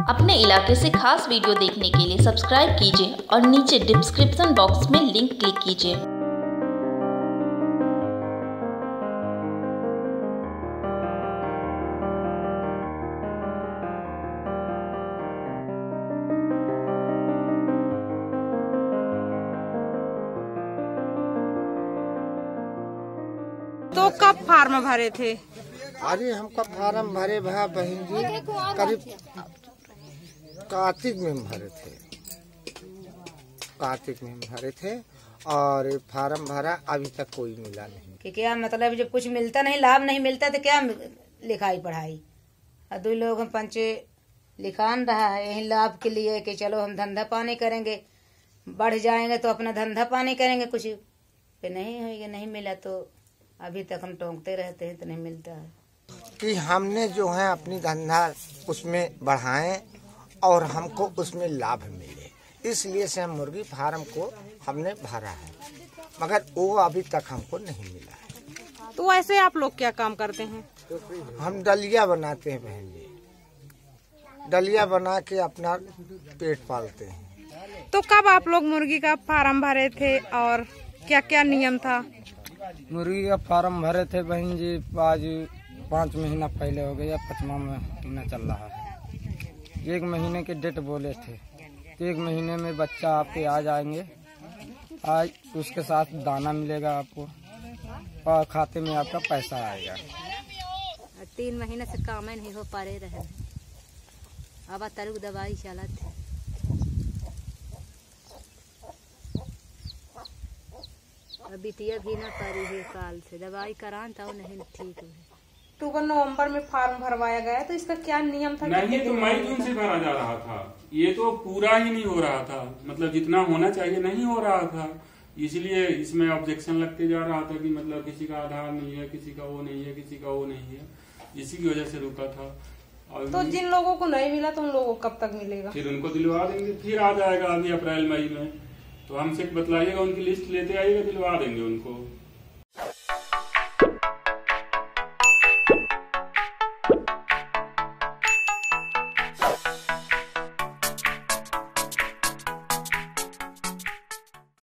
अपने इलाके से खास वीडियो देखने के लिए सब्सक्राइब कीजिए और नीचे डिस्क्रिप्शन बॉक्स में लिंक क्लिक कीजिए। तो कब फार्म भरे थे? अरे हमका फार्म भरे भा बहन जी करीब कार्तिक में भरे थे। कार्तिक में भरे थे और फार्म भरा अभी तक कोई मिला नहीं। कि क्या मतलब जब कुछ मिलता नहीं, लाभ नहीं मिलता तो क्या लिखाई पढ़ाई। और दो लोग पंचे लिखान रहा है यही लाभ के लिए कि चलो हम धंधा पानी करेंगे, बढ़ जाएंगे तो अपना धंधा पानी करेंगे। कुछ पे नहीं है, ये नहीं मिला तो अभी तक हम टोंकते रहते हैं तो नहीं मिलता है। कि हमने जो है अपनी धंधा उसमें बढ़ाएं और हमको उसमें लाभ मिले, इसलिए से हम मुर्गी फार्म को हमने भरा है, मगर वो अभी तक हमको नहीं मिला है। तो ऐसे आप लोग क्या काम करते हैं? हम डलिया बनाते हैं बहन जी, डलिया बना के अपना पेट पालते हैं। तो कब आप लोग मुर्गी का फार्म भरे थे और क्या क्या नियम था? मुर्गी का फार्म भरे थे बहन जी आज 5 महीना पहले हो गया, 5वां महीना चल रहा है। 1 महीने के डेट बोले थे तो 1 महीने में बच्चा आपके आ जाएंगे। आज उसके साथ दाना मिलेगा आपको और खाते में आपका पैसा आएगा। 3 महीने से काम नहीं हो पा रहे, अब तरुक दवाई चला थे। बिटिया भी ना पारी है काल से, दवाई करान था नहीं ठीक है। अक्टूबर नवंबर में फार्म भरवाया गया तो इसका क्या नियम था? नहीं तो मई जून से भरा जा रहा था, ये तो पूरा ही नहीं हो रहा था, मतलब जितना होना चाहिए नहीं हो रहा था, इसलिए इसमें ऑब्जेक्शन लगते जा रहा था कि मतलब किसी का आधार नहीं है, किसी का वो नहीं है, किसी का वो नहीं है, इसी की वजह से रुका था। और तो जिन लोगों को नहीं मिला तो उन लोगों को कब तक मिलेगा? फिर उनको दिलवा देंगे, फिर आ जाएगा अभी अप्रैल मई में। तो हमसे बतलाइएगा, उनकी लिस्ट लेते आइएगा, दिलवा देंगे उनको।